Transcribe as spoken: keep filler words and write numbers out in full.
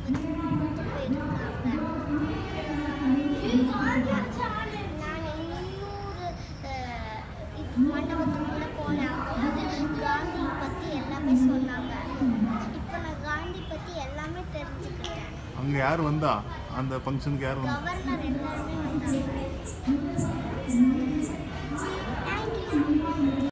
மண்டபத்துக்குள்ள போனேன். காந்தி பத்தி எல்லாமே சொன்னாங்க. இப்போ நான் காந்தி பத்தி எல்லாமே தெரிஞ்சுக்கிட்டேன். அங்க யார் வந்தா? அந்த ஃபங்க்ஷனுக்கு யார் வந்தா? கவர்னர் எல்லாருமே வந்தாங்க.